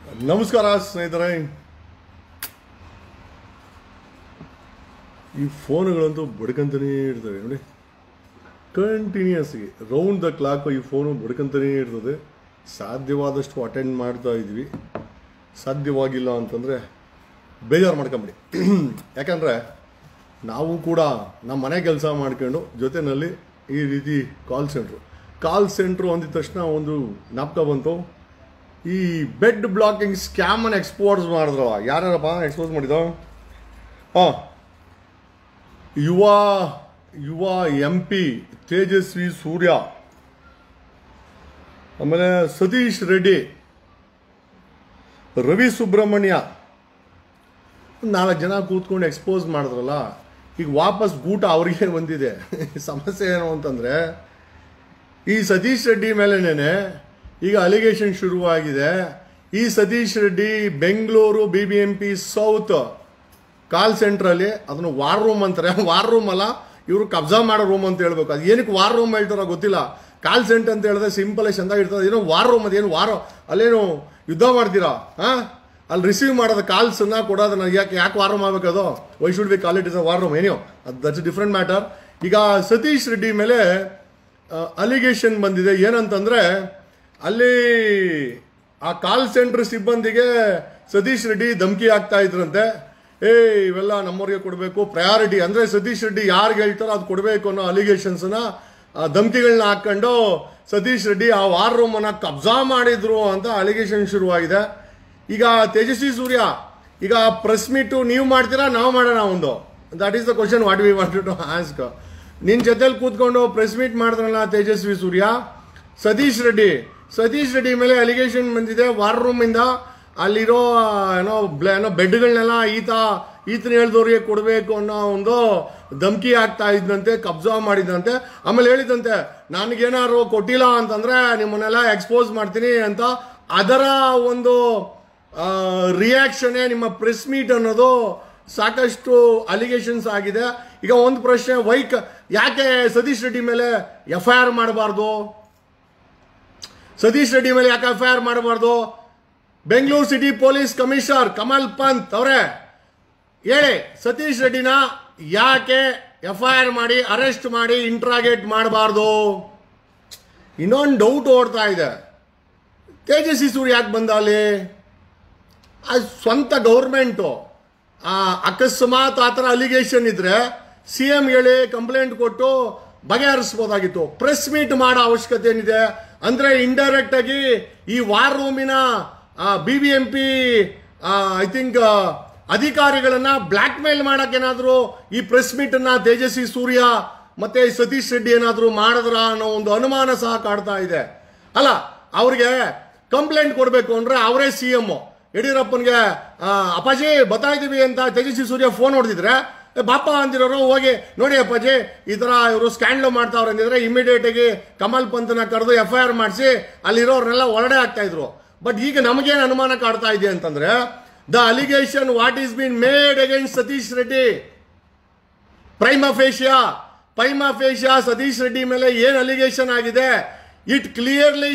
ನಮಸ್ಕಾರ ಸ್ನೇಹಿತರೆ. ಈ ಫೋನುಗಳಂತೂ ಬಡ್ಕಂತಾನೇ ಇರ್ತವೆ ನೋಡಿ, ಕಂಟಿನ್ಯೂಸ್ಗೆ ರೌಂಡ್ ದ ಕ್ಲಾಕ್ ಈ ಫೋನು ಬಡ್ಕಂತಾನೇ ಇರ್ತದೆ. ಸಾಧ್ಯವಾದಷ್ಟು ಅಟೆಂಡ್ ಮಾಡ್ತಾ ಇದ್ವಿ, ಸಾಧ್ಯವಾಗಿಲ್ಲ ಅಂತಂದರೆ ಬೇಜಾರು ಮಾಡ್ಕೊಂಬಿಡಿ. ಯಾಕಂದರೆ ನಾವು ಕೂಡ ನಮ್ಮ ಮನೆ ಕೆಲಸ ಮಾಡ್ಕೊಂಡು ಜೊತೆಯಲ್ಲಿ ಈ ರೀತಿ ಕಾಲ್ ಸೆಂಟ್ರು ಅಂದಿದ ತಕ್ಷಣ ಒಂದು ಜ್ಞಾಪಕ ಬಂತು. ಈ ಬೆಡ್ ಬ್ಲಾಕಿಂಗ್ ಸ್ಕ್ಯಾಮನ್ನು ಎಕ್ಸ್ಪೋಸ್ ಮಾಡಿದ್ರವ, ಯಾರಪ್ಪ ಎಕ್ಸ್ಪೋಸ್ ಮಾಡಿದ? ಯುವ MP ತೇಜಸ್ವಿ ಸೂರ್ಯ, ಆಮೇಲೆ ಸತೀಶ್ ರೆಡ್ಡಿ, ರವಿ ಸುಬ್ರಹ್ಮಣ್ಯ, 4 ಜನ ಕೂತ್ಕೊಂಡು ಎಕ್ಸ್ಪೋಸ್ ಮಾಡಿದ್ರಲ್ಲ. ಈಗ ವಾಪಸ್ ಗೂಟ ಅವ್ರಿಗೆ ಬಂದಿದೆ. ಸಮಸ್ಯೆ ಏನು ಅಂತಂದರೆ, ಈ ಸತೀಶ್ ರೆಡ್ಡಿ ಮೇಲೇನೆ ಈಗ ಅಲಿಗೇಷನ್ ಶುರುವಾಗಿದೆ. ಈ Satish Reddy Bengaluru BBMP south call ಸೆಂಟ್ರಲ್ಲಿ ಅದನ್ನು ವಾರ್ ರೂಮ್ ಅಂತಾರೆ. ವಾರ್ ರೂಮ್ ಅಲ್ಲ, ಇವರು ಕಬ್ಜಾ ಮಾಡೋ ರೂಮ್ ಅಂತ ಹೇಳ್ಬೇಕು. ಅದು ಏನಕ್ಕೆ ವಾರ್ ರೂಮ್ ಹೇಳ್ತಾರೋ ಗೊತ್ತಿಲ್ಲ. ಕಾಲ್ ಸೆಂಟರ್ ಅಂತ ಹೇಳಿದ್ರೆ ಸಿಂಪಲ್ ಚೆಂದಾಗಿ ಇರ್ತದೆ. ಏನೋ ವಾರ್ ರೂಮ್, ಅದೇನು ಅಲ್ಲೇನು ಯುದ್ಧ ಮಾಡ್ತೀರಾ? ಅಲ್ಲಿ ರಿಸೀವ್ ಮಾಡೋದು ಕಾಲ್ಸನ್ನ ಕೊಡೋದನ್ನ ಯಾಕೆ ವಾರ್ ರೂಮ್ ಆಗಬೇಕದು? Why should be call it is a war room? ಏನೋ ದಟ್ಸ್ ಡಿಫ್ರೆಂಟ್ ಮ್ಯಾಟರ್. ಈಗ ಸತೀಶ್ ರೆಡ್ಡಿ ಮೇಲೆ ಅಲಿಗೇಷನ್ ಬಂದಿದೆ. ಏನಂತಂದ್ರೆ, ಅಲ್ಲಿ ಆ ಕಾಲ್ ಸೆಂಟರ್ ಸಿಬ್ಬಂದಿಗೆ ಸತೀಶ್ ರೆಡ್ಡಿ ಧಮಕಿ ಆಗ್ತಾ ಇದ್ರಂತೆ. ಇವೆಲ್ಲ ನಮ್ಮವ್ರಿಗೆ ಕೊಡಬೇಕು, ಪ್ರಯಾರಿಟಿ ಅಂದರೆ ಸತೀಶ್ ರೆಡ್ಡಿ ಯಾರಿಗೆ ಹೇಳ್ತಾರೋ ಅದು ಕೊಡಬೇಕು ಅನ್ನೋ ಅಲಿಗೇಷನ್ಸ್ನ ಧಮಕಿಗಳನ್ನ ಹಾಕೊಂಡು ಸತೀಶ್ ರೆಡ್ಡಿ ಆ ವಾರ್ ರೂಮನ್ನು ಕಬ್ಜಾ ಮಾಡಿದ್ರು ಅಂತ ಅಲಿಗೇಷನ್ ಶುರುವಾಗಿದೆ. ಈಗ ತೇಜಸ್ವಿ ಸೂರ್ಯ, ಈಗ ಪ್ರೆಸ್ ಮೀಟು ನೀವು ಮಾಡ್ತೀರಾ, ನಾವು ಮಾಡೋಣ ಒಂದು? That is the question what we wanted to ask. ನಿನ್ನ ಜೊತೆಲಿ ಕೂತ್ಕೊಂಡು ಪ್ರೆಸ್ ಮೀಟ್ ಮಾಡಿದ್ರಲ್ಲ ತೇಜಸ್ವಿ ಸೂರ್ಯ. ಸತೀಶ್ ರೆಡ್ಡಿ ಮೇಲೆ ಅಲಿಗೇಷನ್ ಬಂದಿದೆ ವಾರ್ ರೂಮಿಂದ. ಅಲ್ಲಿರೋ ಏನೋ ಬೆಡ್ಗಳನ್ನೆಲ್ಲ ಈತನ ಹೇಳ್ದವ್ರಿಗೆ ಕೊಡಬೇಕು ಅನ್ನೋ ಒಂದು ಧಮಕಿ ಆಗ್ತಾ ಇದ್ದಂತೆ, ಕಬ್ಜಾ ಮಾಡಿದಂತೆ. ಆಮೇಲೆ ಹೇಳಿದಂತೆ, ನನಗೇನಾದ್ರು ಕೊಟ್ಟಿಲ್ಲ ಅಂತಂದ್ರೆ ನಿಮ್ಮನ್ನೆಲ್ಲ ಎಕ್ಸ್ಪೋಸ್ ಮಾಡ್ತೀನಿ ಅಂತ. ಅದರ ಒಂದು ರಿಯಾಕ್ಷನ್ನೇ ನಿಮ್ಮ ಪ್ರೆಸ್ ಮೀಟ್ ಅನ್ನೋದು. ಸಾಕಷ್ಟು ಅಲಿಗೇಷನ್ಸ್ ಆಗಿದೆ. ಈಗ ಒಂದು ಪ್ರಶ್ನೆ, ಯಾಕೆ ಸತೀಶ್ ರೆಡ್ಡಿ ಮೇಲೆ FIR ಮಾಡಬಾರ್ದು? ಸತೀಶ್ ರೆಡ್ಡಿ ಮೇಲೆ ಯಾಕೆ FIR ಮಾಡಬಾರ್ದು? Bengaluru city police commissioner Kamal Pant ಅವರೇ ಹೇಳಿ, ಸತೀಶ್ ರೆಡ್ಡಿನ ಯಾಕೆ FIR ಮಾಡಿ ಅರೆಸ್ಟ್ ಮಾಡಿ ಇಂಟ್ರಾಗೇಟ್ ಮಾಡಬಾರ್ದು? ಇನ್ನೊಂದು ಡೌಟ್ ಓಡ್ತಾ ಇದೆ, ತೇಜಸ್ವಿ ಸೂರ್ಯ ಯಾಕೆ ಬಂದ ಅಲ್ಲಿ? ಸ್ವಂತ ಗೌರ್ಮೆಂಟು ಅಕಸ್ಮಾತ್ ಆ ಥರ ಅಲಿಗೇಷನ್ ಇದ್ರೆ CM ಹೇಳಿ ಕಂಪ್ಲೇಂಟ್ ಕೊಟ್ಟು ಬಗೆಹರಿಸ್ಬೋದಾಗಿತ್ತು. ಪ್ರೆಸ್ ಮೀಟ್ ಮಾಡೋ ಅವಶ್ಯಕತೆ ಏನಿದೆ? ಅಂದ್ರೆ ಇಂಡೈರೆಕ್ಟ್ ಆಗಿ ಈ ವಾರ್ ರೂಮಿನ BBMP ಐ ಥಿಂಕ್ ಅಧಿಕಾರಿಗಳನ್ನ ಬ್ಲಾಕ್ ಮೇಲ್ ಮಾಡಕ್ಕೇನಾದ್ರು ಈ ಪ್ರೆಸ್ ಮೀಟ್ ಅನ್ನ ತೇಜಸ್ವಿ ಸೂರ್ಯ ಮತ್ತೆ ಸತೀಶ್ ರೆಡ್ಡಿ ಏನಾದ್ರು ಮಾಡಿದ್ರ ಅನ್ನೋ ಒಂದು ಅನುಮಾನ ಸಹ ಕಾಡ್ತಾ ಇದೆ. ಅಲ್ಲ, ಅವ್ರಿಗೆ ಕಂಪ್ಲೇಂಟ್ ಕೊಡಬೇಕು ಅಂದ್ರೆ ಅವರೇ CM ಯಡಿಯೂರಪ್ಪನ್ಗೆ ಅಪ್ಪಾಜಿ ಬರ್ತಾ ಇದೀವಿ ಅಂತ ತೇಜಸ್ವಿ ಸೂರ್ಯ ಫೋನ್ ಹೊಡೆದಿದ್ರೆ, ಬಾಪ ಅಂದಿರೋರು ಹೋಗಿ ನೋಡಿ ಅಪ್ಪಾಜಿ ಈ ತರ ಇವರು ಸ್ಕ್ಯಾಂಡಲ್ ಮಾಡ್ತಾವ್ರೆ ಅಂದಿದ್ರೆ ಇಮಿಡಿಯೇಟ್ ಆಗಿ ಕಮಲ್ ಪಂತನ ಕರೆದು FIR ಮಾಡಿಸಿ ಅಲ್ಲಿರೋರ್ನೆಲ್ಲ ಹೊರಡೆ ಆಗ್ತಾ ಇದ್ರು. ಬಟ್ ಈಗ ನಮಗೇನು ಅನುಮಾನ ಕಾಡ್ತಾ ಇದೆ ಅಂತಂದ್ರೆ, the allegation what is been made against Satish Reddy, prima facie Satish Reddy ಮೇಲೆ ಏನ್ ಅಲಿಗೇಷನ್ ಆಗಿದೆ, ಇಟ್ ಕ್ಲಿಯರ್ಲಿ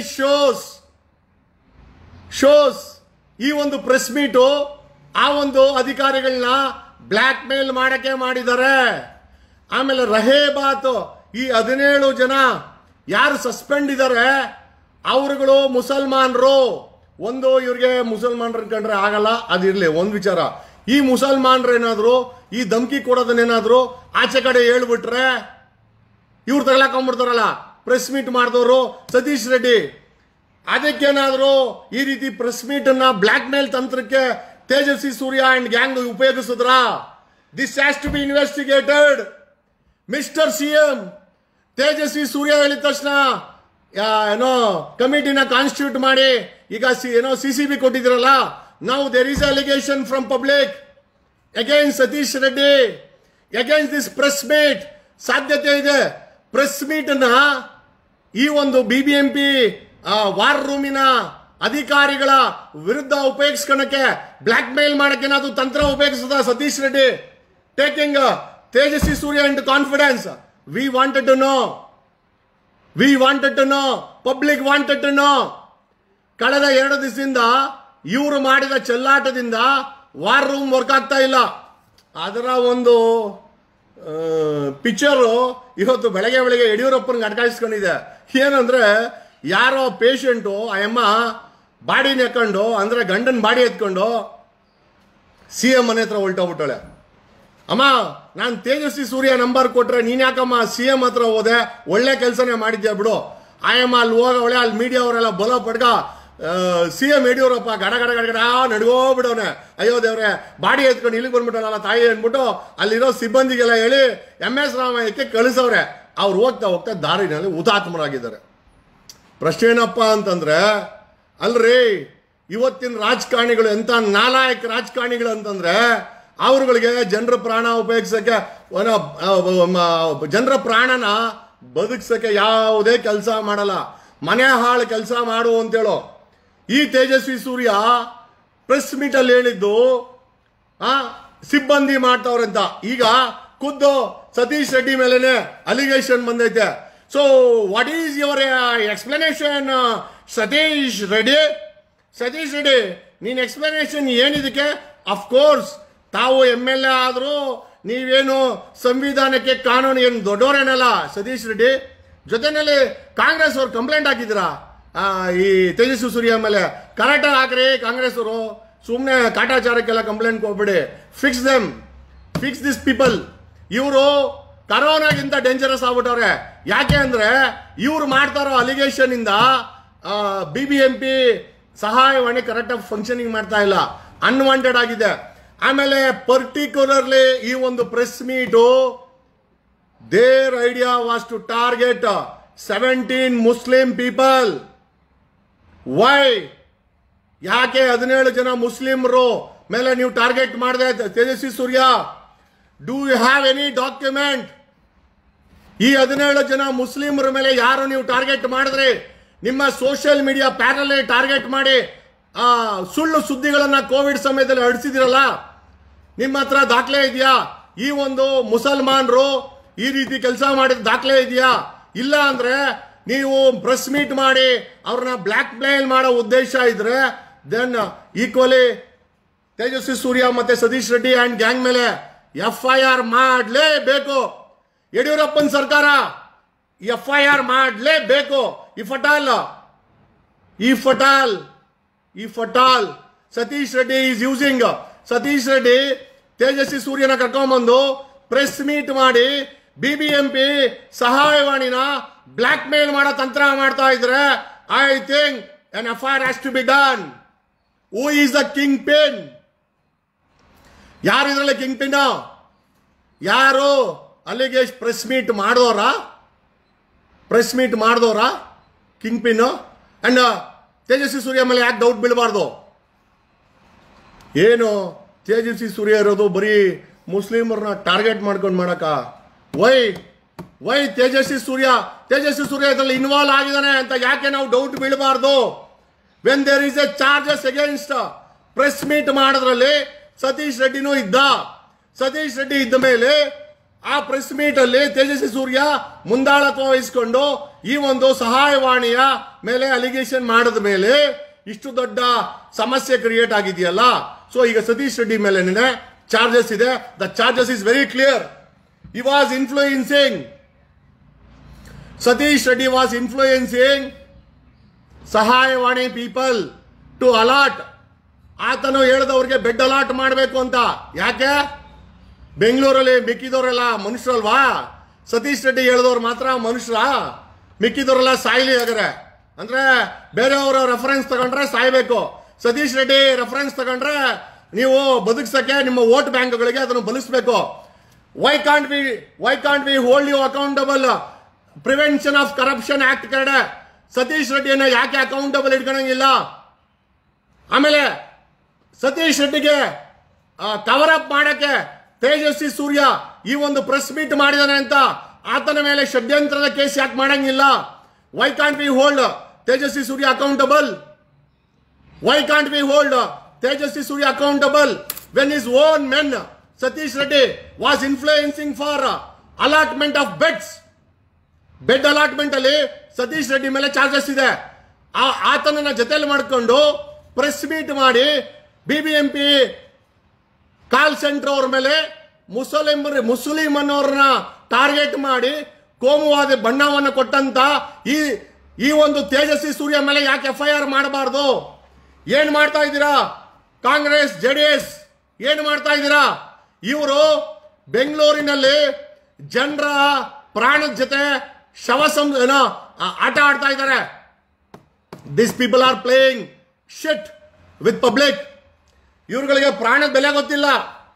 ಶೋಸ್ ಈ ಒಂದು ಪ್ರೆಸ್ ಮೀಟು ಆ ಒಂದು ಅಧಿಕಾರಿಗಳನ್ನ ಬ್ಲಾಕ್ ಮೇಲ್ ಮಾಡಕ್ಕೆ ಮಾಡಿದ್ದಾರೆ. ಆಮೇಲೆ ರಹೇಬಾತ್ ಈ 17 ಜನ ಯಾರು ಸಸ್ಪೆಂಡ್ ಇದ್ದಾರೆ ಅವರುಗಳು ಮುಸಲ್ಮಾನರು. ಒಂದು ಇವ್ರಿಗೆ ಮುಸಲ್ಮಾನರು ಕಂಡ್ರೆ ಆಗಲ್ಲ, ಅದಿರ್ಲಿ ಒಂದು ವಿಚಾರ. ಈ ಮುಸಲ್ಮಾನರೇನಾದ್ರು ಈ ಧಮಕಿ ಕೊಡೋದನ್ನೇನಾದ್ರು ಆಚೆ ಕಡೆ ಹೇಳ್ಬಿಟ್ರೆ ಇವ್ರು ತಗೊಳಕೊಂಡ್ಬಿಡ್ತಾರಲ್ಲ ಪ್ರೆಸ್ ಮೀಟ್ ಮಾಡಿದವರು ಸತೀಶ್ ರೆಡ್ಡಿ. ಅದಕ್ಕೇನಾದ್ರು ಈ ರೀತಿ ಪ್ರೆಸ್ ಮೀಟ್ ಅನ್ನ ಬ್ಲಾಕ್ ಮೇಲ್ ತಂತ್ರಕ್ಕೆ ತೇಜಸ್ವಿ ಸೂರ್ಯ ಅಂಡ್ ಗ್ಯಾಂಗ್ ಉಪಯೋಗಿಸಿದ್ರ? This has to be investigated. Mister CM, Tejasvi Surya ಹೇಳಿದ ತಕ್ಷಣ ಏನೋ ಕಮಿಟಿನ ಕಾನ್ಸ್ಟಿಟ್ಯೂಟ್ ಮಾಡಿ ಈಗ ಏನೋ CCB ಕೊಟ್ಟಿದ್ರಲ್ಲ. Now there is allegation from public against Satish Reddy, against this press meet. ಸಾಧ್ಯತೆ ಇದೆ ಪ್ರೆಸ್ ಮೀಟ್ ಅನ್ನ ಈ ಒಂದು BBMP ವಾರ್ ರೂಮಿನ ಅಧಿಕಾರಿಗಳ ವಿರುದ್ಧ ಉಪಯೋಗಿಸ್ಕೊಳಕ್ಕೆ, ಬ್ಲಾಕ್ ಮೇಲ್ ಮಾಡಕ್ಕೆ ಏನಾದ್ರು ತಂತ್ರ ಉಪಯೋಗಿಸದ Satish Reddy? Taking Tejasvi Surya into confidence. We wanted to know, public wanted to know. ಕಳೆದ 2 ದಿವಸದಿಂದ ಇವರು ಮಾಡಿದ ಚೆಲ್ಲಾಟದಿಂದ ವಾರ್ ರೂಮ್ ವರ್ಕ್ ಆಗ್ತಾ ಇಲ್ಲ. ಅದರ ಒಂದು ಪಿಕ್ಚರು ಇವತ್ತು ಬೆಳಗ್ಗೆ ಯಡಿಯೂರಪ್ಪನಿಗೆ ಅಡ್ಕಾಯಿಸ್ಕೊಂಡಿದೆ. ಏನಂದ್ರೆ ಯಾರೋ ಪೇಷಂಟು ಆ ಅಮ್ಮ ಬಾಡಿನ ಎತ್ಕೊಂಡು, ಅಂದ್ರೆ ಗಂಡನ ಬಾಡಿ ಎತ್ಕೊಂಡು CM ಮನೆ ಹತ್ರ ಹೊಲ್ಟೋಗ್ಬಿಟ್ಟಾಳೆ. ಅಮ್ಮ, ನಾನು ತೇಜಸ್ವಿ ಸೂರ್ಯ ನಂಬರ್ ಕೊಟ್ರೆ ನೀನ್ ಯಾಕಮ್ಮ CM ಹತ್ರ ಹೋದೆ, ಒಳ್ಳೆ ಕೆಲಸನೇ ಮಾಡಿದ್ಯಾ ಬಿಡು. ಆಯಮ್ಮ ಅಲ್ಲಿ ಹೋಗವಳೆ, ಅಲ್ಲಿ ಮೀಡಿಯಾ ಅವರೆಲ್ಲ ಬಲ ಪಡ್ಕ CM ಯಡಿಯೂರಪ್ಪ ಗಡ ಗಡ ಗಡ ಗಡ ನಡ್ಗೋಗ್ಬಿಡವನೆ. ಅಯ್ಯೋ ದೇವ್ರೆ, ಬಾಡಿ ಎತ್ಕೊಂಡು ಇಲ್ಲಿಗೆ ಬಂದ್ಬಿಟ್ಟಲ್ಲ ತಾಯಿ ಅಂದ್ಬಿಟ್ಟು ಅಲ್ಲಿರೋ ಸಿಬ್ಬಂದಿಗೆಲ್ಲ ಹೇಳಿ MS ರಾಮಯ್ಯಕ್ಕೆ ಕಳಿಸವ್ರೆ. ಅವ್ರು ಹೋಗ್ತಾ ಹೋಗ್ತಾ ದಾರಿನಲ್ಲಿ ಹುತಾತ್ಮರಾಗಿದ್ದಾರೆ. ಪ್ರಶ್ನೆ ಏನಪ್ಪ ಅಂತಂದ್ರೆ, ಅಲ್ರಿ ಇವತ್ತಿನ ರಾಜಕಾರಣಿಗಳು ಎಂತ ನಾಲಾಯಕ ರಾಜಕಾರಣಿಗಳು ಅಂತಂದ್ರೆ, ಅವರುಗಳಿಗೆ ಜನರ ಪ್ರಾಣ ಉಪಯೋಗಿಸಕ್ಕೆ, ಜನರ ಪ್ರಾಣನ ಬದುಕ್ಸಕ್ಕೆ ಯಾವುದೇ ಕೆಲಸ ಮಾಡಲ್ಲ, ಮನೆ ಹಾಳು ಕೆಲಸ ಮಾಡು ಅಂತೇಳೋ. ಈ ತೇಜಸ್ವಿ ಸೂರ್ಯ ಪ್ರೆಸ್ ಮೀಟ್ ಅಲ್ಲಿ ಹೇಳಿದ್ದು ಸಿಬ್ಬಂದಿ ಮಾಡ್ತಾವ್ರಂತ. ಈಗ ಖುದ್ದು ಸತೀಶ್ ರೆಡ್ಡಿ ಮೇಲೆನೆ ಅಲಿಗೇಷನ್ ಬಂದೈತೆ. So what is your explanation Satish Reddy? Satish Reddy, ನೀನ್ ಎಕ್ಸ್ಪ್ಲನೇಷನ್ ಏನಿದಕ್ಕೆ? ಅಫ್ಕೋರ್ಸ್ ತಾವು MLA ಆದ್ರೂ ನೀವೇನು ಸಂವಿಧಾನಕ್ಕೆ ಕಾನೂನು ಏನು ದೊಡ್ಡವರೇನಲ್ಲ ಸತೀಶ್ ರೆಡ್ಡಿ. ಜೊತೆನಲ್ಲಿ ಕಾಂಗ್ರೆಸ್ ಅವ್ರು ಕಂಪ್ಲೇಂಟ್ ಹಾಕಿದ್ದೀರಾ ಈ ತೇಜಸ್ವಿ ಸೂರ್ಯ ಮೇಲೆ. ಕರೆಕ್ಟಾಗಿ ಹಾಕ್ರಿ ಕಾಂಗ್ರೆಸ್ ಅವರು, ಸುಮ್ಮನೆ ಕಾಟಾಚಾರಕ್ಕೆಲ್ಲ ಕಂಪ್ಲೇಂಟ್ ಕೊಡ್ಬೇಡಿ. Fix this people. ಇವರು ಕರೋನಾಗಿಂತ ಡೇಂಜರಸ್ ಆಗ್ಬಿಟ್ಟವ್ರೆ. ಯಾಕೆ ಅಂದ್ರೆ ಇವ್ರು ಮಾಡ್ತಾರೋ ಅಲಿಗೇಷನ್ ಇಂದ BBMP ಸಹಾಯವಾಣಿ ಕರೆಕ್ಟಾಗಿ ಫಂಕ್ಷನಿಂಗ್ ಮಾಡ್ತಾ ಇಲ್ಲ, ಅನ್ವಾಂಟೆಡ್ ಆಗಿದೆ. ಆಮೇಲೆ ಪರ್ಟಿಕ್ಯುಲರ್ಲಿ ಈ ಒಂದು press meet there idea was to target 17 Muslim people. Why? ಯಾಕೆ 17 ಜನ ಮುಸ್ಲಿಮರು ಮೇಲೆ ನೀವು ಟಾರ್ಗೆಟ್ ಮಾಡಿದೆ Tejasvi Surya? Do you have any document? ಈ 17 ಜನ ಮುಸ್ಲಿಮರ ಮೇಲೆ ಯಾರು ನೀವು ಟಾರ್ಗೆಟ್ ಮಾಡಿದ್ರಿ? ನಿಮ್ಮ ಸೋಷಿಯಲ್ ಮೀಡಿಯಾ ಪ್ಯಾನಲ್ ಟಾರ್ಗೆಟ್ ಮಾಡಿ ಸುಳ್ಳು ಸುದ್ದಿಗಳನ್ನ ಕೋವಿಡ್ ಸಮಯದಲ್ಲಿ ಹರಡಿಸಿದಿರಲ್ಲ, ನಿಮ್ಮ ಹತ್ರ ದಾಖಲೆ ಇದೆಯಾ? ಈ ಒಂದು ಮುಸಲ್ಮಾನರು ಈ ರೀತಿ ಕೆಲಸ ಮಾಡಿದ ದಾಖಲೆ ಇದೆಯಾ? ಇಲ್ಲ ಅಂದ್ರೆ ನೀವು ಪ್ರೆಸ್ ಮೀಟ್ ಮಾಡಿ ಅವ್ರನ್ನ ಬ್ಲಾಕ್ ಮೇಲ್ ಮಾಡೋ ಉದ್ದೇಶ ಇದ್ರೆ ದೆನ್ ಈಕ್ವಲಿ ತೇಜಸ್ವಿ ಸೂರ್ಯ ಮತ್ತೆ ಸತೀಶ್ ರೆಡ್ಡಿ ಅಂಡ್ ಗ್ಯಾಂಗ್ ಮೇಲೆ FIR ಮಾಡಲೇಬೇಕು. ಯಡಿಯೂರಪ್ಪನ ಸರ್ಕಾರ FIR ಮಾಡಲೇಬೇಕು. If at all Satish Reddy is using, Satish Reddy Tejasvi ಸೂರ್ಯನ ಕರ್ಕೊಂಡ್ಬಂದು ಪ್ರೆಸ್ ಮೀಟ್ ಮಾಡಿ BBMP ಸಹಾಯವಾಣಿನ ಬ್ಲಾಕ್ ಮೇಲ್ ಮಾಡೋ ತಂತ್ರ ಮಾಡ್ತಾ ಇದ್ರೆ I think an FIR has to be done. Who is the kingpin? ಯಾರು ಇದ್ರಲ್ಲಿ ಕಿಂಗ್ ಪಿನ್? ಯಾರು ಅಲ್ಲಿಗೇಶ್ ಪ್ರೆಸ್ ಮೀಟ್ ಮಾಡಿದವರ kingpin? And Tejasvi Surya ಮೇಲೆ ಯಾಕೆ ಡೌಟ್ ಬೀಳಬಾರ್ದು? ಏನು ತೇಜಸ್ವಿ ಸೂರ್ಯ ಇರೋದು ಬರೀ ಮುಸ್ಲಿಮರನ್ನ ಟಾರ್ಗೆಟ್ ಮಾಡ್ಕೊಂಡು ಮಾಡಕ? ವೈ ತೇಜಸ್ವಿ ಸೂರ್ಯ ಇದರಲ್ಲಿ ಇನ್ವಾಲ್ವ್ ಆಗಿದ್ದಾನೆ ಅಂತ ಯಾಕೆ ನಾವು ಡೌಟ್ ಬೀಳಬಾರ್ದು? When there is a charges against press meet ಮಾಡೋದ್ರಲ್ಲಿ ಸತೀಶ್ ರೆಡ್ಡಿನೂ ಇದ್ದ. ಸತೀಶ್ ರೆಡ್ಡಿ ಇದ್ದ ಮೇಲೆ ಆ ಪ್ರೆಸ್ ಮೀಟ್ ಅಲ್ಲಿ ತೇಜಸ್ವಿ ಸೂರ್ಯ ಮುಂದಾಳತ್ವ ವಹಿಸಿಕೊಂಡು ಈ ಒಂದು ಸಹಾಯವಾಣಿಯ ಮೇಲೆ ಅಲಿಗೇಷನ್ ಮಾಡಿದ ಮೇಲೆ ಇಷ್ಟು ದೊಡ್ಡ ಸಮಸ್ಯೆ ಕ್ರಿಯೇಟ್ ಆಗಿದೆಯಲ್ಲ. ಸೊ ಈಗ ಸತೀಶ್ ರೆಡ್ಡಿ ಮೇಲೆ ಚಾರ್ಜಸ್ ಇದೆ. The charges is very clear. He was influencing. Satish Reddy was influencing ಸಹಾಯವಾಣಿ ಪೀಪಲ್ ಟು ಅಲಾಟ್. ಆತನು ಹೇಳಿದವ್ರಿಗೆ ಬೆಡ್ ಅಲಾಟ್ ಮಾಡಬೇಕು ಅಂತ. ಯಾಕೆ? ಬೆಂಗಳೂರಲ್ಲಿ ಮಿಕ್ಕಿದವರೆಲ್ಲ ಮನುಷ್ಯರಲ್ವಾ? ಸತೀಶ್ ರೆಡ್ಡಿ ಹೇಳಿದವ್ರು ಮಾತ್ರ ಮನುಷ್ಯರ? ಮಿಕ್ಕಿದವರೆಲ್ಲ ಸಾಯ್ಲಿ ಹಾಗಾದ್ರೆ? ಅಂದ್ರೆ ಬೇರೆಯವರ ರೆಫರೆನ್ಸ್ ತಗೊಂಡ್ರೆ ಸಾಯ್ಬೇಕು, ಸತೀಶ್ ರೆಡ್ಡಿ ರೆಫರೆನ್ಸ್ ತಗೊಂಡ್ರೆ ನೀವು ಬದುಕ್ಸಕ್ಕೆ ನಿಮ್ಮ ವೋಟ್ ಬ್ಯಾಂಕ್ಗಳಿಗೆ ಅದನ್ನು ಬಲಿಸಬೇಕು. Why can't we hold you accountable? Prevention of Corruption Act ಕಡೆ ಸತೀಶ್ ರೆಡ್ಡಿಯನ್ನ ಯಾಕೆ ಅಕೌಂಟಬಲ್ ಇಟ್ಕೊಳಂಗಿಲ್ಲ? ಆಮೇಲೆ ಸತೀಶ್ ರೆಡ್ಡಿಗೆ ಕವರ್ ಅಪ್ ಮಾಡಕ್ಕೆ ತೇಜಸ್ವಿ ಸೂರ್ಯ ಈ ಒಂದು ಪ್ರೆಸ್ ಮೀಟ್ ಮಾಡಿದಾನೆ ಅಂತ ಆತನ ಮೇಲೆ ಷಡ್ಯಂತ್ರದ ಕೇಸ್ ಯಾಕೆ ಮಾಡಂಗಿಲ್ಲ? Why can't we hold Tejasvi Surya accountable? Why can't we hold Tejasvi Surya accountable when his own men Satish Reddy was influencing for allotment of beds? Bed allotment ಅಲ್ಲಿ ಸತೀಶ್ ರೆಡ್ಡಿ ಮೇಲೆ ಚಾರ್ಜಸ್ ಇದೆ. ಆತನನ್ನ ಜೊತೆಲಿ ಮಾಡಿಕೊಂಡು ಪ್ರೆಸ್ ಮೀಟ್ ಮಾಡಿ ಬಿಬಿಎಂಪಿ ಕಾಲ್ ಸೆಂಟರ್ ಅವ್ರ ಮೇಲೆ ಮುಸ್ಲಿಂ ಅನ್ನೋರನ್ನ ಟಾರ್ಗೆಟ್ ಮಾಡಿ ಕೋಮುವಾದ ಬಣ್ಣವನ್ನು ಕೊಟ್ಟಂತ ಈ ಒಂದು ತೇಜಸ್ವಿ ಸೂರ್ಯ ಮೇಲೆ ಯಾಕೆ FIR ಮಾಡಬಾರ್ದು? ಏನ್ ಮಾಡ್ತಾ ಇದ್ದೀರಾ ಕಾಂಗ್ರೆಸ್ JDS? ಏನ್ ಮಾಡ್ತಾ ಇದ್ದೀರಾ? ಇವರು ಬೆಂಗಳೂರಿನಲ್ಲಿ ಜನರ ಪ್ರಾಣದ ಜೊತೆ ಆಟ ಆಡ್ತಾ ಇದ್ದಾರೆ. This people are playing shit with public. ಇವ್ರುಗಳಿಗೆ ಪ್ರಾಣದ ಬೆಲೆ ಗೊತ್ತಿಲ್ಲ.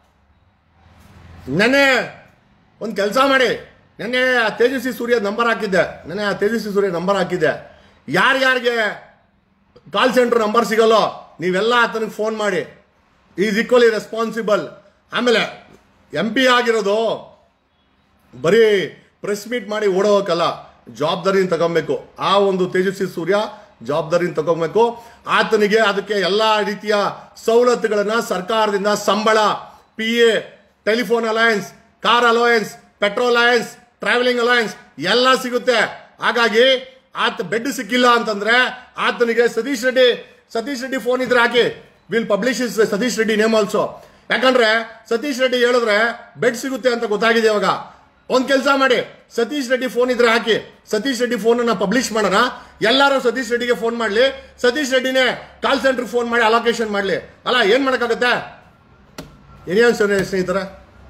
ನೆನ್ನೆ ಒಂದು ಕೆಲಸ ಮಾಡಿ, ನೆನ್ನೆ ಆ ತೇಜಸ್ವಿ ಸೂರ್ಯ ನಂಬರ್ ಹಾಕಿದ್ದೆ. ಯಾರ್ಯಾರಿಗೆ ಕಾಲ್ ಸೆಂಟರ್ ನಂಬರ್ ಸಿಗಲ್ಲೋ ನೀವೆಲ್ಲ ಆತನಿಗೆ ಫೋನ್ ಮಾಡಿ. Is equally responsible. ಆಮೇಲೆ MP ಆಗಿರೋದು ಬರೀ ಪ್ರೆಸ್ ಮೀಟ್ ಮಾಡಿ ಓಡೋಕಲ್ಲ, ಜವಾಬ್ದಾರಿನ ತಗೊಬೇಕು. ಆ ಒಂದು ತೇಜಸ್ವಿ ಸೂರ್ಯ ಜವಾಬ್ದಾರಿನ ತಗೊಬೇಕು. ಆತನಿಗೆ ಅದಕ್ಕೆ ಎಲ್ಲ ರೀತಿಯ ಸವಲತ್ತುಗಳನ್ನ ಸರ್ಕಾರದಿಂದ ಸಂಬಳ, PA, telephone allowance, car allowance, petrol allowance, travelling allowance ಎಲ್ಲ ಸಿಗುತ್ತೆ. ಹಾಗಾಗಿ ಆತ ಬೆಡ್ ಸಿಕ್ಕಿಲ್ಲ ಅಂತಂದ್ರೆ ಆತನಿಗೆ ಸತೀಶ್ ರೆಡ್ಡಿ ಫೋನ್ ಇದ್ರೆ ಹಾಕಿ. Will publish Satish Reddy name also. ಯಾಕಂದ್ರೆ ಸತೀಶ್ ರೆಡ್ಡಿ ಹೇಳಿದ್ರೆ ಬೆಡ್ ಸಿಗುತ್ತೆ ಅಂತ ಗೊತ್ತಾಗಿದೆ. ಇವಾಗ ಒಂದ್ ಕೆಲಸ ಮಾಡಿ, ಸತೀಶ್ ರೆಡ್ಡಿ ಫೋನ್ ಇದ್ರೆ ಹಾಕಿ. ಸತೀಶ್ ರೆಡ್ಡಿ ಫೋನ್ ಅನ್ನ ಪಬ್ಲಿಷ್ ಮಾಡೋಣ. ಎಲ್ಲರೂ ಸತೀಶ್ ರೆಡ್ಡಿಗೆ ಫೋನ್ ಮಾಡ್ಲಿ. ಸತೀಶ್ ರೆಡ್ಡಿನೇ ಕಾಲ್ ಸೆಂಟರ್ ಫೋನ್ ಮಾಡಿ ಅಲೋಕೇಶನ್ ಮಾಡ್ಲಿ. ಅಲ್ಲ, ಏನ್ ಮಾಡಕ್ಕಾಗತ್ತೆ? ಏನೇನು ಸ್ನೇಹಿತರ,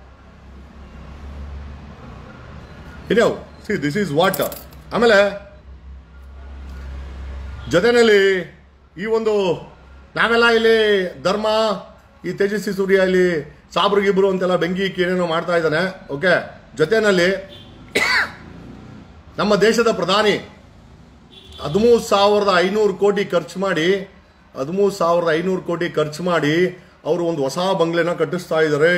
ದಿಸ್ ಈಸ್ ವಾಟ್. ಆಮೇಲೆ ಜೊತೆನಲ್ಲಿ ಈ ಒಂದು ನಾವೆಲ್ಲ ಇಲ್ಲಿ ಧರ್ಮ, ಈ ತೇಜಸ್ವಿ ಸೂರ್ಯ ಇಲ್ಲಿ ಸಾಬ್ರಿಗಿಬ್ರು ಅಂತೆಲ್ಲ ಬೆಂಕಿ ಏನೇನೋ ಮಾಡ್ತಾ ಇದ್ದಾನೆ. ಓಕೆ, ಜೊತೆನಲ್ಲಿ ನಮ್ಮ ದೇಶದ ಪ್ರಧಾನಿ 13,500 ಕೋಟಿ ಖರ್ಚು ಮಾಡಿ ಅವರು ಒಂದು ಹೊಸ ಬಂಗ್ಲೆನ ಕಟ್ಟಿಸ್ತಾ ಇದ್ದಾರೆ.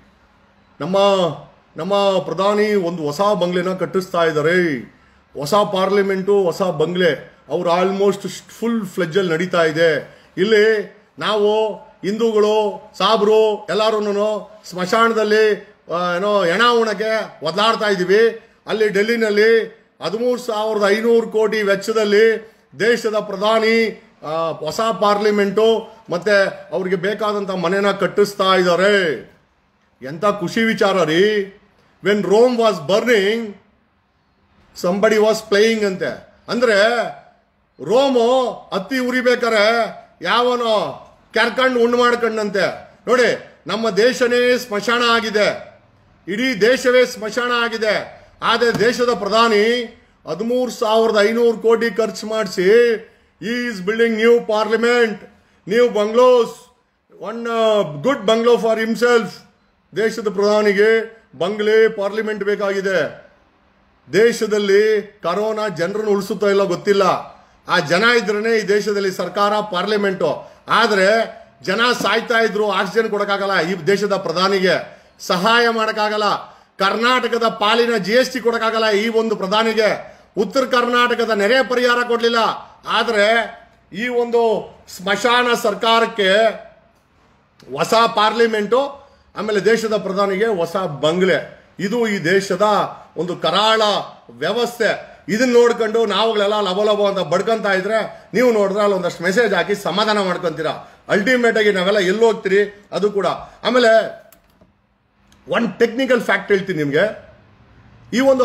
ನಮ್ಮ ಪ್ರಧಾನಿ ಒಂದು ಹೊಸ ಬಂಗ್ಲೆನ ಕಟ್ಟಿಸ್ತಾ ಇದ್ದಾರೆ. ಹೊಸ ಪಾರ್ಲಿಮೆಂಟು, ಹೊಸ ಬಂಗ್ಲೆ ಅವ್ರು ಆಲ್ಮೋಸ್ಟ್ ಫುಲ್ ಫ್ಲೆಜ್ಜಲ್ಲಿ ನಡೀತಾ ಇದೆ. ಇಲ್ಲಿ ನಾವು ಹಿಂದೂಗಳು ಸಾಬ್ರು ಎಲ್ಲರೂ ಸ್ಮಶಾನದಲ್ಲಿ ಹೆಣ ಉಣಕ್ಕೆ ಒದ್ದಾಡ್ತಾ ಇದ್ದೀವಿ. ಅಲ್ಲಿ ಡೆಲ್ಲಿನಲ್ಲಿ 13,500 ಕೋಟಿ ವೆಚ್ಚದಲ್ಲಿ ದೇಶದ ಪ್ರಧಾನಿ ಹೊಸ ಪಾರ್ಲಿಮೆಂಟು ಮತ್ತೆ ಅವ್ರಿಗೆ ಬೇಕಾದಂತ ಮನೆನ ಕಟ್ಟಿಸ್ತಾ ಇದ್ದಾರೆ. ಎಂತ ಖುಷಿ ವಿಚಾರ ರೀ. When Rome was burning somebody was playing ಅಂತೆ. ಅಂದ್ರೆ ರೋಮು ಹತ್ತಿ ಉರಿಬೇಕಾರೆ ಯಾವನೋ ಕೆರ್ಕಂಡು ಉಂಡು ಮಾಡ್ಕೊಂಡಂತೆ. ನೋಡಿ, ನಮ್ಮ ದೇಶನೇ ಸ್ಮಶಾನ ಆಗಿದೆ, ಇಡೀ ದೇಶವೇ ಸ್ಮಶಾನ ಆಗಿದೆ. ಆದರೆ ದೇಶದ ಪ್ರಧಾನಿ 13,500 ಕೋಟಿ ಖರ್ಚು ಮಾಡಿಸಿ is building new parliament, new bungalows, one good bungalow for himself. ದೇಶದ ಪ್ರಧಾನಿಗೆ ಬಂಗ್ಲೆ ಪಾರ್ಲಿಮೆಂಟ್ ಬೇಕಾಗಿದೆ. ದೇಶದಲ್ಲಿ ಕರೋನಾ ಜನರನ್ನು ಉಳಿಸುತ್ತಾ ಇಲ್ಲ ಗೊತ್ತಿಲ್ಲ. ಆ ಜನ ಇದ್ರೇನೆ ಈ ದೇಶದಲ್ಲಿ ಸರ್ಕಾರ, ಪಾರ್ಲಿಮೆಂಟು. ಆದ್ರೆ ಜನ ಸಾಯ್ತಾ ಇದ್ರು, ಆಕ್ಸಿಜನ್ ಕೊಡಕ್ಕಾಗಲ್ಲ. ಈ ದೇಶದ ಪ್ರಧಾನಿಗೆ ಸಹಾಯ ಮಾಡಕ್ಕಾಗಲ್ಲ. ಕರ್ನಾಟಕದ ಪಾಲಿನ GST ಕೊಡಕ್ಕಾಗಲ್ಲ ಈ ಒಂದು ಪ್ರಧಾನಿಗೆ. ಉತ್ತರ ಕರ್ನಾಟಕದ ನೆರೆ ಪರಿಹಾರ ಕೊಡ್ಲಿಲ್ಲ. ಆದ್ರೆ ಈ ಒಂದು ಸ್ಮಶಾನ ಸರ್ಕಾರಕ್ಕೆ ಹೊಸ ಪಾರ್ಲಿಮೆಂಟು, ಆಮೇಲೆ ದೇಶದ ಪ್ರಧಾನಿಗೆ ಹೊಸ ಬಂಗ್ಲೆ. ಇದು ಈ ದೇಶದ ಒಂದು ಕರಾಳ ವ್ಯವಸ್ಥೆ. ಇದನ್ನ ನೋಡ್ಕೊಂಡು ನಾವುಗಳೆಲ್ಲ ಲಬೋ ಅಂತ ಬಡ್ಕೊಂತ ಇದ್ರೆ ನೀವು ನೋಡಿದ್ರೆ ಅಲ್ಲಿ ಒಂದಷ್ಟು ಮೆಸೇಜ್ ಹಾಕಿ ಸಮಾಧಾನ ಮಾಡ್ಕೊಂತೀರಾ. ಅಲ್ಟಿಮೇಟ್ ಆಗಿ ನಾವೆಲ್ಲ ಎಲ್ಲಿ ಹೋಗ್ತೀರಿ ಅದು ಕೂಡ. ಆಮೇಲೆ ಒಂದು ಟೆಕ್ನಿಕಲ್ ಫ್ಯಾಕ್ಟ್ ಹೇಳ್ತೀನಿ ನಿಮಗೆ. ಈ ಒಂದು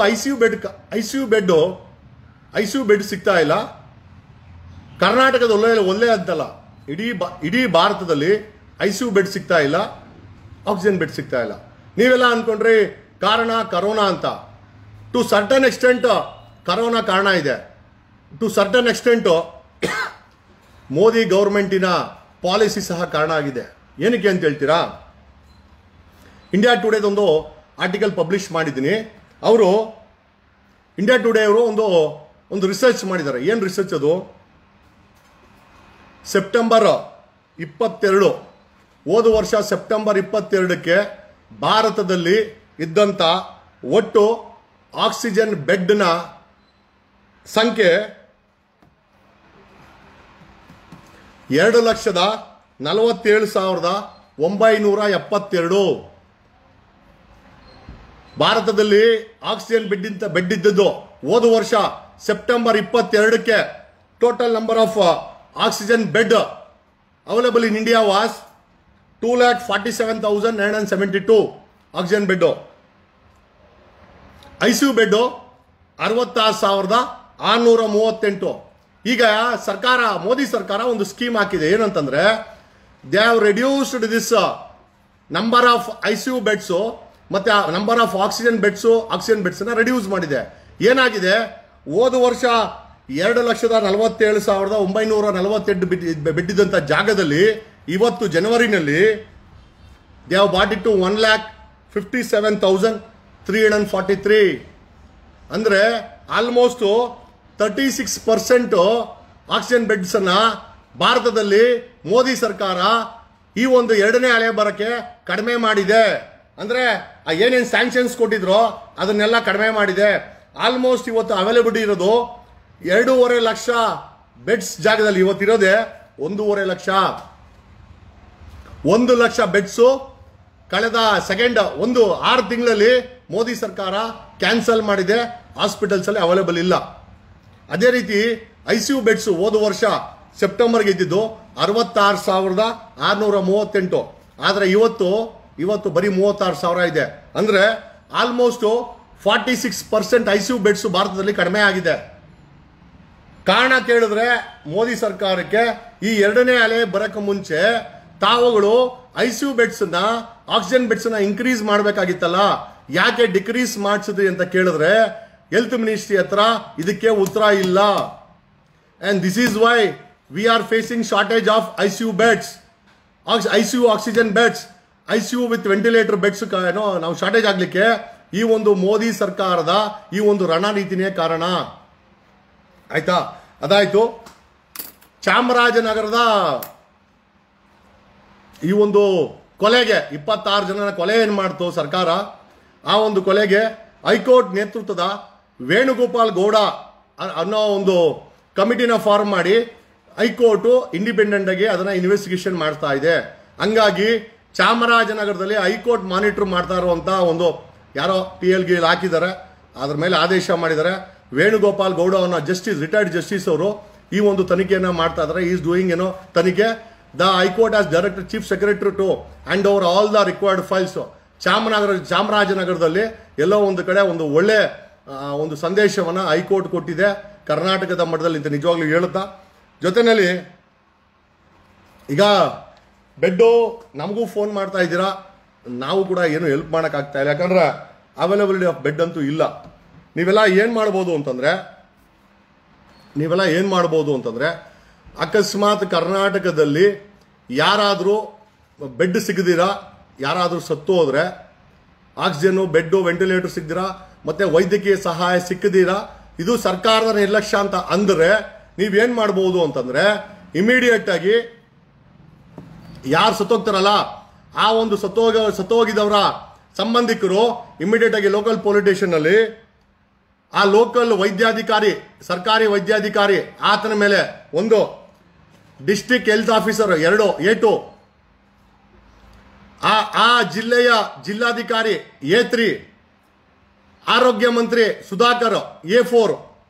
ಐಸಿಯು ಬೆಡ್ ಸಿಗ್ತಾ ಇಲ್ಲ. ಕರ್ನಾಟಕದ ಒಳ್ಳೆ ಅಂತಲ್ಲ, ಇಡೀ ಭಾರತದಲ್ಲಿ ICU ಬೆಡ್ ಸಿಗ್ತಾ ಇಲ್ಲ, ಆಕ್ಸಿಜನ್ ಬೆಡ್ ಸಿಗ್ತಾ ಇಲ್ಲ. ನೀವೆಲ್ಲ ಅನ್ಕೊಂಡ್ರಿ ಕಾರಣ ಕರೋನಾ ಅಂತ. ಟು ಸರ್ಟನ್ ಎಕ್ಸ್ಟೆಂಟ್ ಕರೋನಾ ಕಾರಣ ಇದೆ. ಟು ಸರ್ಟನ್ ಎಕ್ಸ್ಟೆಂಟ್ ಮೋದಿ ಗೌರ್ಮೆಂಟಿನ ಪಾಲಿಸಿ ಸಹ ಕಾರಣ ಆಗಿದೆ. ಏನಕ್ಕೆ ಅಂತ ಹೇಳ್ತೀರಾ? ಇಂಡಿಯಾ ಟುಡೇದೊಂದು ಆರ್ಟಿಕಲ್ ಪಬ್ಲಿಷ್ ಮಾಡಿದ್ದೀನಿ. ಅವರು ಇಂಡಿಯಾ ಟುಡೇ ಅವರು ಒಂದು ರಿಸರ್ಚ್ ಮಾಡಿದ್ದಾರೆ. ಏನು ರಿಸರ್ಚ್ ಅದು? ಸೆಪ್ಟೆಂಬರ್ 22, ಹೋದ ವರ್ಷ ಸೆಪ್ಟೆಂಬರ್ 22ಕ್ಕೆ ಭಾರತದಲ್ಲಿ ಇದ್ದಂಥ ಒಟ್ಟು ಆಕ್ಸಿಜನ್ ಬೆಡ್ನ ಸಂಖ್ಯೆ 2,47,972. ಭಾರತದಲ್ಲಿ ಆಕ್ಸಿಜನ್ ಬೆಡ್ ಇದ್ದದ್ದು ಹೋದ ವರ್ಷ ಸೆಪ್ಟೆಂಬರ್ 22ಕ್ಕೆ total number of oxygen bed available in India was 2,47,972 oxygen bed. ICU bed 66,638. ಈಗ ಸರ್ಕಾರ, ಮೋದಿ ಸರ್ಕಾರ ಒಂದು ಸ್ಕೀಮ್ ಹಾಕಿದೆ. ಏನಂತಂದ್ರೆ they have reduced this number of ICU beds ಮತ್ತೆ number of oxygen beds reduce ಮಾಡಿದೆ. ಏನಾಗಿದೆ, ಹೋದ ವರ್ಷ 2,47,948 ಬೆಡ್ ಇದ್ದಂಥ ಜಾಗದಲ್ಲಿ ಇವತ್ತು ಜನವರಿನಲ್ಲಿ they have brought it to 1,57,343. ಅಂದರೆ ಆಲ್ಮೋಸ್ಟ್ 36% ಆಕ್ಸಿಜನ್ ಬೆಡ್ಸ್ ಅನ್ನ ಭಾರತದಲ್ಲಿ ಮೋದಿ ಸರ್ಕಾರ ಈ ಒಂದು ಎರಡನೇ ಅಲೆ ಬರಕ್ಕೆ ಕಡಿಮೆ ಮಾಡಿದೆ. ಅಂದ್ರೆ ಏನೇನು ಸ್ಯಾಂಕ್ಷನ್ಸ್ ಕೊಟ್ಟಿದ್ರೋ ಅದನ್ನೆಲ್ಲ ಕಡಿಮೆ ಮಾಡಿದೆ. ಆಲ್ಮೋಸ್ಟ್ ಇವತ್ತು ಅವೈಲೇಬಿಲಿಟಿ ಇರೋದು 2.5 ಲಕ್ಷ ಬೆಡ್ಸ್ ಜಾಗದಲ್ಲಿ ಇವತ್ತಿರೋದೆ 1.5 ಲಕ್ಷ. 1 ಲಕ್ಷ ಬೆಡ್ಸು ಕಳೆದ ಒಂದು 6 ತಿಂಗಳಲ್ಲಿ ಮೋದಿ ಸರ್ಕಾರ ಕ್ಯಾನ್ಸಲ್ ಮಾಡಿದೆ. ಹಾಸ್ಪಿಟಲ್ಸ್ ಅಲ್ಲಿ ಅವೈಲೇಬಲ್ ಇಲ್ಲ. ಅದೇ ರೀತಿ ICU ಬೆಡ್ಸ್ ಹೋದ ವರ್ಷ ಸೆಪ್ಟೆಂಬರ್ಗೆ ಇದ್ದಿದ್ದು 66,638. ಆದರೆ ಇವತ್ತು ಬರೀ 36,000 ಇದೆ. ಅಂದ್ರೆ ಆಲ್ಮೋಸ್ಟ್ 46% ICU ಬೆಡ್ಸ್ ಭಾರತದಲ್ಲಿ ಕಡಿಮೆ ಆಗಿದೆ. ಕಾರಣ ಕೇಳಿದ್ರೆ ಮೋದಿ ಸರ್ಕಾರಕ್ಕೆ ಈ ಎರಡನೇ ಅಲೆ ಬರಕ್ಕೆ ಮುಂಚೆ ತಾವುಗಳು ICU ಬೆಡ್ಸ್ ನ, ಆಕ್ಸಿಜನ್ ಬೆಡ್ಸ್ ನ ಇನ್ಕ್ರೀಸ್ ಮಾಡಬೇಕಾಗಿತ್ತಲ್ಲ, ಯಾಕೆ ಡಿಕ್ರೀಸ್ ಮಾಡಿಸಿದ್ರಿ ಅಂತ ಕೇಳಿದ್ರೆ ಹೆಲ್ತ್ ಮಿನಿಸ್ಟ್ರಿ ಹತ್ರ ಇದಕ್ಕೆ ಉತ್ತರ ಇಲ್ಲ. And this is why we are facing shortage of ICU beds, ICU oxygen beds, ICU with ventilator beds ನಾವು ಶಾರ್ಟೇಜ್ ಆಗ್ಲಿಕ್ಕೆ ಈ ಒಂದು ಮೋದಿ ಸರ್ಕಾರದ ಈ ಒಂದು ರಣನೀತಿನೇ ಕಾರಣ. ಆಯ್ತಾ? ಅದಾಯ್ತು. ಚಾಮರಾಜನಗರದ ಈ ಒಂದು ಕೊಲೆಗೆ 26 ಜನರ ಕೊಲೆ ಏನ್ ಮಾಡ್ತು ಸರ್ಕಾರ, ಆ ಒಂದು ಕೊಲೆಗೆ ಹೈಕೋರ್ಟ್ ನೇತೃತ್ವದ ವೇಣುಗೋಪಾಲ್ ಗೌಡ ಅನ್ನೋ ಒಂದು ಕಮಿಟಿನ ಫಾರ್ಮ್ ಮಾಡಿ ಹೈಕೋರ್ಟ್ ಇಂಡಿಪೆಂಡೆಂಟ್ ಆಗಿ ಅದನ್ನ ಇನ್ವೆಸ್ಟಿಗೇಷನ್ ಮಾಡ್ತಾ ಇದೆ. ಹಂಗಾಗಿ ಚಾಮರಾಜನಗರದಲ್ಲಿ ಹೈಕೋರ್ಟ್ ಮಾನಿಟರ್ ಮಾಡ್ತಾ ಇರುವಂತ ಒಂದು ಯಾರೋ PL ಹಾಕಿದ್ದಾರೆ, ಅದ್ರ ಮೇಲೆ ಆದೇಶ ಮಾಡಿದ್ದಾರೆ. ವೇಣುಗೋಪಾಲ್ ಗೌಡ ಅನ್ನೋ ರಿಟೈರ್ಡ್ ಜಸ್ಟಿಸ್ ಅವರು ಈ ಒಂದು ತನಿಖೆಯನ್ನ ಮಾಡ್ತಾ ಇದ್ದಾರೆ. ಈಸ್ ಡೂಯಿಂಗ್ ತನಿಖೆ. The high court has directed chief secretary to hand over all the required files. ಚಾಮರಾಜನಗರದಲ್ಲಿ ಎಲ್ಲೋ ಒಂದು ಕಡೆ ಒಂದು ಒಳ್ಳೆ ಒಂದು ಸಂದೇಶವನ್ನ ಹೈಕೋರ್ಟ್ ಕೊಟ್ಟಿದೆ ಕರ್ನಾಟಕದ ಮಟ್ಟದಲ್ಲಿ ಅಂತ ನಿಜವಾಗ್ಲೂ ಹೇಳುತ್ತಾ. ಜೊತೆಯಲ್ಲಿ ಈಗ ಬೆಡ್ಡು ನಮಗೂ ಫೋನ್ ಮಾಡ್ತಾ ಇದ್ದೀರಾ, ನಾವು ಕೂಡ ಏನು ಹೆಲ್ಪ್ ಮಾಡೋಕ್ಕಾಗ್ತಾ ಇಲ್ಲ. ಯಾಕಂದ್ರೆ ಅವೈಲಬಿಲಿಟಿ ಆಫ್ ಬೆಡ್ ಅಂತೂ ಇಲ್ಲ. ನೀವೆಲ್ಲ ಏನು ಮಾಡ್ಬೋದು ಅಂತಂದ್ರೆ ಅಕಸ್ಮಾತ್ ಕರ್ನಾಟಕದಲ್ಲಿ ಯಾರಾದರೂ ಬೆಡ್ ಸಿಗದಿರಾ, ಯಾರಾದರೂ ಸತ್ತು ಹೋದ್ರೆ, ಆಕ್ಸಿಜನ್ ಬೆಡ್ ವೆಂಟಿಲೇಟರ್ ಸಿಗದಿರಾ, ಮತ್ತೆ ವೈದ್ಯಕೀಯ ಸಹಾಯ ಸಿಕ್ಕದಿರಾ, ಇದು ಸರ್ಕಾರದ ನಿರ್ಲಕ್ಷ್ಯ ಅಂತ ಅಂದ್ರೆ ನೀವೇನ್ ಮಾಡಬಹುದು ಅಂತಂದ್ರೆ ಇಮಿಡಿಯೇಟ್ ಆಗಿ ಯಾರು ಸತ್ತೋಗ್ತಾರಲ್ಲ ಆ ಒಂದು ಸತ್ತೋಗಿದವರ ಸಂಬಂಧಿಕರು ಇಮಿಡಿಯೇಟ್ ಆಗಿ ಲೋಕಲ್ ಪೊಲೀಸ್ ಸ್ಟೇಷನ್ ಅಲ್ಲಿ ಆ ಲೋಕಲ್ ವೈದ್ಯಾಧಿಕಾರಿ, ಸರ್ಕಾರಿ ವೈದ್ಯಾಧಿಕಾರಿ ಆತನ ಮೇಲೆ ಒಂದು ಡಿಸ್ಟ್ರಿಕ್ಟ್ ಹೆಲ್ತ್ ಆಫೀಸರ್ 2 A2, ಆ ಜಿಲ್ಲೆಯ ಜಿಲ್ಲಾಧಿಕಾರಿ A3, ಆರೋಗ್ಯ ಮಂತ್ರಿ ಸುಧಾಕರ್ A4,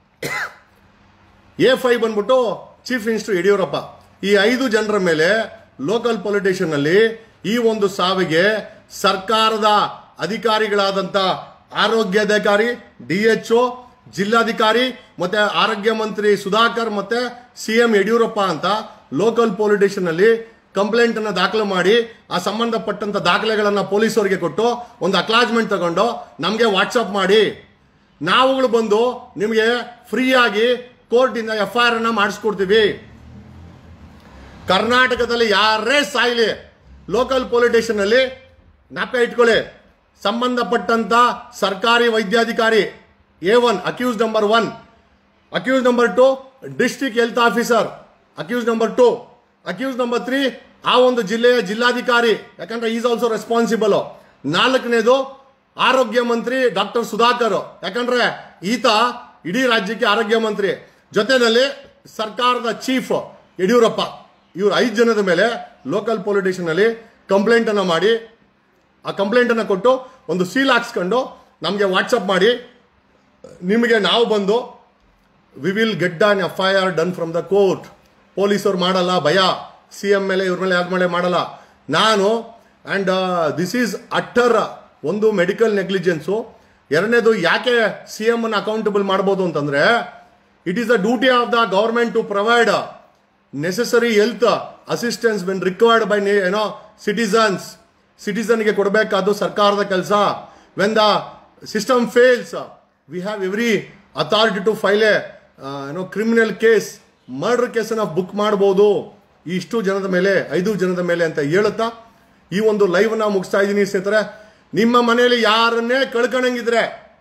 A5 ಬಂದ್ಬಿಟ್ಟು ಚೀಫ್ ಮಿನಿಸ್ಟರ್ ಯಡಿಯೂರಪ್ಪ. ಈ 5 ಜನರ ಮೇಲೆ ಲೋಕಲ್ ಪೊಲೀಸ್ ಸ್ಟೇಷನ್ ಅಲ್ಲಿ ಈ ಒಂದು ಸಾವಿಗೆ ಸರ್ಕಾರದ ಅಧಿಕಾರಿಗಳಾದಂತ ಆರೋಗ್ಯಾಧಿಕಾರಿ, DHO, ಜಿಲ್ಲಾಧಿಕಾರಿ ಮತ್ತೆ ಆರೋಗ್ಯ ಮಂತ್ರಿ ಸುಧಾಕರ್ ಮತ್ತೆ CM ಯಡಿಯೂರಪ್ಪ ಅಂತ ಲೋಕಲ್ ಪೊಲೀಸ್ ಸ್ಟೇಷನ್ ಅಲ್ಲಿ ಕಂಪ್ಲೇಂಟ್ ಅನ್ನ ದಾಖಲು ಮಾಡಿ ಆ ಸಂಬಂಧಪಟ್ಟಂತ ದಾಖಲೆಗಳನ್ನ ಪೊಲೀಸರಿಗೆ ಕೊಟ್ಟು ಒಂದು ಅಕ್ಲಾಜ್ಮೆಂಟ್ ತಗೊಂಡು ನಮಗೆ ವಾಟ್ಸಪ್ ಮಾಡಿ, ನಾವುಗಳು ಬಂದು ನಿಮಗೆ ಫ್ರೀ ಆಗಿ ಕೋರ್ಟ್ ಇಂದ FIR ಅನ್ನ ಮಾಡಿಸ್ಕೊಡ್ತೀವಿ. ಕರ್ನಾಟಕದಲ್ಲಿ ಯಾರೇ ಸಾಯ್ಲಿ ಲೋಕಲ್ ಪೊಲೀಸ್ ಸ್ಟೇಷನ್ ಅಲ್ಲಿ ಜ್ಞಾಪಕ ಇಟ್ಕೊಳ್ಳಿ, ಸಂಬಂಧಪಟ್ಟಂತ ಸರ್ಕಾರಿ ವೈದ್ಯಾಧಿಕಾರಿ A1 accused number 1, accused number 2 district health officer, accused number 2, accused number 3 ಆ ಒಂದು ಜಿಲ್ಲೆಯ ಜಿಲ್ಲಾಧಿಕಾರಿ, ಯಾಕಂದ್ರೆ ಈಸ್ ಆಲ್ಸೋ ರೆಸ್ಪಾನ್ಸಿಬಲ್. 4ನೇದು ಆರೋಗ್ಯ ಮಂತ್ರಿ ಡಾಕ್ಟರ್ ಸುಧಾಕರ್, ಯಾಕಂದ್ರೆ ಈತ ಇಡೀ ರಾಜ್ಯಕ್ಕೆ ಆರೋಗ್ಯ ಮಂತ್ರಿ. ಜೊತೆಯಲ್ಲಿ ಸರ್ಕಾರದ ಚೀಫ್ ಯಡಿಯೂರಪ್ಪ. ಇವರು 5 ಜನದ ಮೇಲೆ ಲೋಕಲ್ ಪೊಲೀಸ್ ಸ್ಟೇಷನ್ ಅಲ್ಲಿ ಕಂಪ್ಲೇಂಟ್ ಅನ್ನ ಮಾಡಿ ಆ ಕಂಪ್ಲೇಂಟ್ ಅನ್ನ ಕೊಟ್ಟು ಒಂದು ಸೀಲ್ ಹಾಕ್ಸ್ಕೊಂಡು ನಮಗೆ ವಾಟ್ಸಪ್ ಮಾಡಿ, ನಿಮಗೆ ನಾವು ಬಂದು we will get an FIR done from the court. ಪೊಲೀಸರು ಮಾಡಲ್ಲ, ಭಯ. ಸಿ ಎಂ ಮೇಲೆ ಇವ್ರ ಮೇಲೆ ಯಾಕೆ ಮಾಡಲ್ಲ ನಾನು. ಆ್ಯಂಡ್ ದಿಸ್ ಈಸ್ ಅಟ್ಟರ್ ಒಂದು ಮೆಡಿಕಲ್ ನೆಗ್ಲಿಜೆನ್ಸು. ಎರಡನೇದು ಯಾಕೆ ಸಿ ಎಂ ಅನ್ನು ಅಕೌಂಟಬಲ್ ಮಾಡ್ಬೋದು ಅಂತಂದ್ರೆ, it is the duty of the government to provide necessary health assistance when required by citizens. ಸಿಟಿಸನ್ಗೆ ಕೊಡಬೇಕಾದ್ದು ಸರ್ಕಾರದ ಕೆಲಸ. When the system fails we have every authority to file a criminal case, murder ಕೇಸನ್ನು book ಮಾಡ್ಬೋದು ಇಷ್ಟು ಜನದ ಮೇಲೆ, 5 ಜನದ ಮೇಲೆ ಅಂತ ಹೇಳುತ್ತಾ ಈ ಒಂದು ಲೈವ್ನ ಮುಗಿಸ್ತಾ ಇದ್ದೀನಿ ಸ್ನೇಹಿತರೆ. ನಿಮ್ಮ ಮನೆಯಲ್ಲಿ ಯಾರನ್ನೇ ಕಳ್ಕೊಂಡಂಗಿದ್ರೆ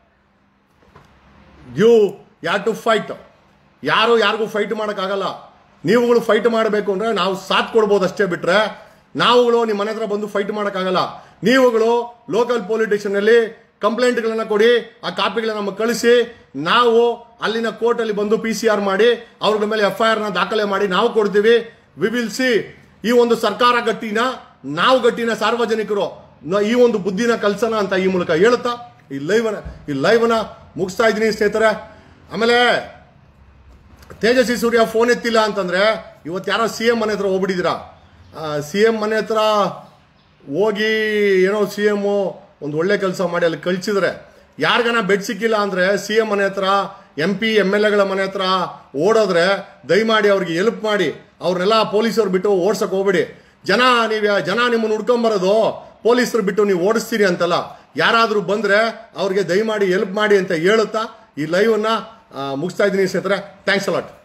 ಯು ಹ್ಯಾವ್ ಟು ಫೈಟ್. ಯಾರಿಗೂ ಫೈಟ್ ಮಾಡೋಕ್ಕಾಗಲ್ಲ. ನೀವುಗಳು ಫೈಟ್ ಮಾಡಬೇಕು ಅಂದರೆ ನಾವು ಸಾಥ್ ಕೊಡ್ಬೋದು ಅಷ್ಟೇ, ಬಿಟ್ರೆ ನಾವುಗಳು ನಿಮ್ಮ ಮನೆ ಹತ್ರ ಬಂದು ಫೈಟ್ ಮಾಡೋಕ್ಕಾಗಲ್ಲ. ನೀವುಗಳು ಲೋಕಲ್ ಪೊಲೀಸ್ ಸ್ಟೇಷನಲ್ಲಿ ಕಂಪ್ಲೇಂಟ್ಗಳನ್ನು ಕೊಡಿ, ಆ ಕಾಪಿಗಳನ್ನ ನಮಗೆ ಕಳಿಸಿ, ನಾವು ಅಲ್ಲಿನ ಕೋರ್ಟಲ್ಲಿ ಬಂದು PCR ಮಾಡಿ ಅವ್ರ ಮೇಲೆ FIR ದಾಖಲೆ ಮಾಡಿ ನಾವು ಕೊಡ್ತೀವಿ. ವಿ ವಿಲ್ ಸಿ ಈ ಒಂದು ಸರ್ಕಾರ ಗಟ್ಟಿನ, ನಾವು ಗಟ್ಟಿನ, ಸಾರ್ವಜನಿಕರು ಈ ಒಂದು ಬುದ್ಧಿನ ಕಲ್ಸನ ಅಂತ ಈ ಮೂಲಕ ಹೇಳುತ್ತಾ ಈ ಲೈವ್ನ ಮುಗಿಸ್ತಾ ಇದ್ದೀನಿ ಸ್ನೇಹಿತರೆ. ಆಮೇಲೆ ತೇಜಸ್ವಿ ಸೂರ್ಯ ಫೋನ್ ಎತ್ತಿಲ್ಲ ಅಂತಂದ್ರೆ ಇವತ್ತು ಯಾರೋ CM ಮನೆ ಹತ್ರ ಹೋಗ್ಬಿಟ್ಟಿದ್ದೀರಾ. CM ಮನೆ ಹತ್ರ ಹೋಗಿ ಏನೋ CM ಒಂದು ಒಳ್ಳೆ ಕೆಲಸ ಮಾಡಿ ಅಲ್ಲಿ ಕಳಿಸಿದ್ರೆ, ಯಾರಿಗಾನ ಬೆಡ್ ಸಿಕ್ಕಿಲ್ಲ ಅಂದ್ರೆ CM ಮನೆ ಹತ್ರ, MP MLAಗಳ ಮನೆ ಹತ್ರ ಓಡೋದ್ರೆ ದಯಮಾಡಿ ಅವ್ರಿಗೆ ಹೆಲ್ಪ್ ಮಾಡಿ. ಅವ್ರನ್ನೆಲ್ಲ ಪೊಲೀಸರು ಬಿಟ್ಟು ಓಡ್ಸಕ್ ಹೋಗ್ಬೇಡಿ. ಜನ ನಿಮ್ಮನ್ನು ಹುಡ್ಕೊಂಬರೋದು ಪೊಲೀಸರು ಬಿಟ್ಟು ನೀವು ಓಡಿಸ್ತೀರಿ ಅಂತಲ್ಲ. ಯಾರಾದರೂ ಬಂದ್ರೆ ಅವ್ರಿಗೆ ದಯಮಾಡಿ ಹೆಲ್ಪ್ ಮಾಡಿ ಅಂತ ಹೇಳುತ್ತಾ ಈ ಲೈವ್ನ ಮುಗಿಸ್ತಾ ಇದ್ದೀನಿ ಸ್ನೇಹಿತರೆ. Thanks allot.